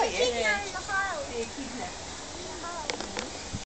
Oh, yeah. Kidnapped in the house. Yeah, kidnapped.